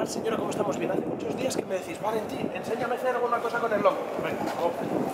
tal, señora? ¿Cómo estamos? Bien, hace muchos días que me decís, Valentín, enséñame a hacer alguna cosa con el lomo. Venga, vamos.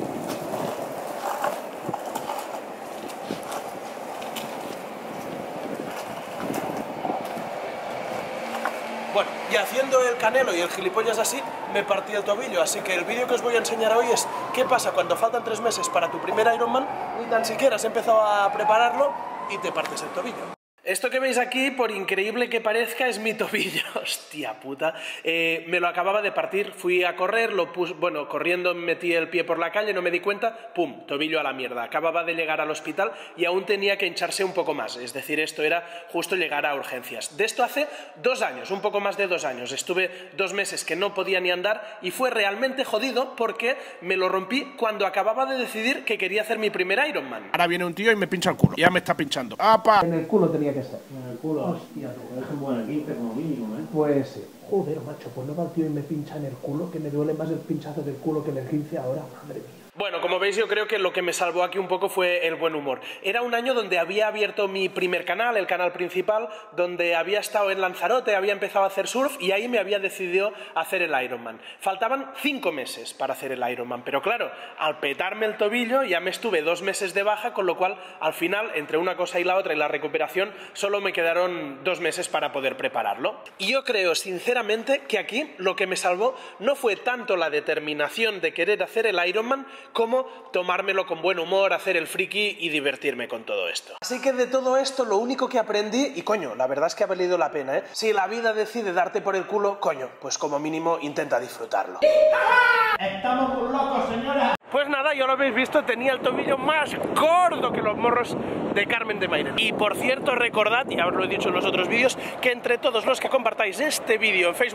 Bueno, y haciendo el canelo y el gilipollas así, me partí el tobillo, así que el vídeo que os voy a enseñar hoy es qué pasa cuando faltan 3 meses para tu primer Ironman, ni tan siquiera has empezado a prepararlo y te partes el tobillo. Esto que veis aquí, por increíble que parezca, es mi tobillo. Hostia puta. Me lo acababa de partir, fui a correr, bueno, corriendo metí el pie por la calle, no me di cuenta, pum, tobillo a la mierda. Acababa de llegar al hospital y aún tenía que hincharse un poco más. Es decir, esto era justo llegar a urgencias. De esto hace 2 años, un poco más de 2 años. Estuve 2 meses que no podía ni andar y fue realmente jodido porque me lo rompí cuando acababa de decidir que quería hacer mi primer Ironman. Ahora viene un tío y me pincha el culo. Ya me está pinchando. ¡Apa! En el culo tenía que ser. En el culo. Hostia, tú. Es un buen 15 como mínimo, ¿eh? Pues sí. Joder, macho, pues no va el tío y me pincha en el culo, que me duele más el pinchazo del culo que en el 15 ahora, madre mía. Bueno, como veis, yo creo que lo que me salvó aquí un poco fue el buen humor. Era un año donde había abierto mi primer canal, el canal principal, donde había estado en Lanzarote, había empezado a hacer surf y ahí me había decidido hacer el Ironman. Faltaban 5 meses para hacer el Ironman, pero claro, al petarme el tobillo ya me estuve 2 meses de baja, con lo cual al final, entre una cosa y la otra y la recuperación, solo me quedaron 2 meses para poder prepararlo. Y yo creo sinceramente que aquí lo que me salvó no fue tanto la determinación de querer hacer el Ironman, como tomármelo con buen humor, hacer el friki y divertirme con todo esto. Así que de todo esto lo único que aprendí, y coño, la verdad es que ha valido la pena, ¿eh? Si la vida decide darte por el culo, coño, pues como mínimo intenta disfrutarlo. ¡Estamos muy locos, señora! Pues nada, ya lo habéis visto, tenía el tobillo más gordo que los morros de Carmen de Mairena. Y por cierto, recordad, ya os lo he dicho en los otros vídeos, que entre todos los que compartáis este vídeo en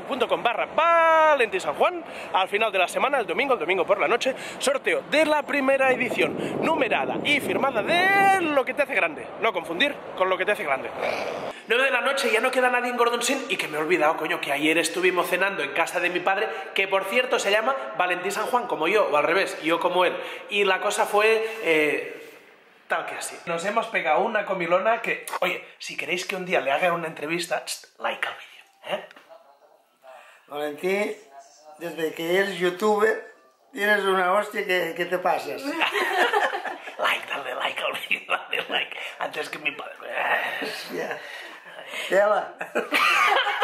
facebook.com/ValentinSanJuan, al final de la semana, el domingo por la noche, sorteo de la primera edición, numerada y firmada de Lo que te hace grande. No confundir con Lo que te hace grande. 9 de la noche, ya no queda nadie en Gordonsin y que me he olvidado, coño, que ayer estuvimos cenando en casa de mi padre, que por cierto se llama Valentín San Juan, como yo, o al revés, yo como él. Y la cosa fue tal que así. Nos hemos pegado una comilona que, oye, si queréis que un día le haga una entrevista, like al vídeo, ¿eh? Valentín, desde que eres youtuber, tienes una hostia que te pasas. Dale like al vídeo, dale like, antes que mi padre. Ya. Tela.